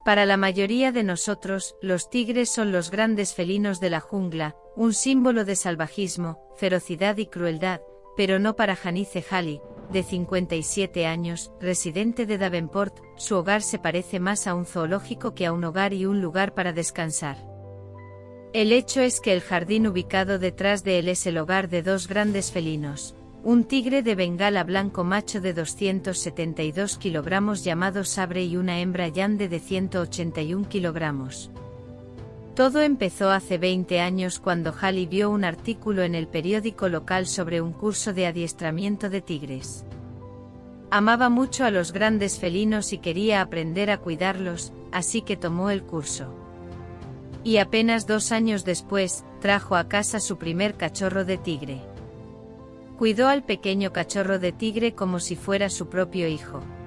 Para la mayoría de nosotros, los tigres son los grandes felinos de la jungla, un símbolo de salvajismo, ferocidad y crueldad, pero no para Janice Halley, de 57 años, residente de Davenport. Su hogar se parece más a un zoológico que a un hogar y un lugar para descansar. El hecho es que el jardín ubicado detrás de él es el hogar de dos grandes felinos. Un tigre de Bengala blanco macho de 272 kilogramos llamado Sabre y una hembra Yande de 181 kilogramos. Todo empezó hace 20 años cuando Halley vio un artículo en el periódico local sobre un curso de adiestramiento de tigres. Amaba mucho a los grandes felinos y quería aprender a cuidarlos, así que tomó el curso. Y apenas 2 años después, trajo a casa su primer cachorro de tigre. Cuidó al pequeño cachorro de tigre como si fuera su propio hijo.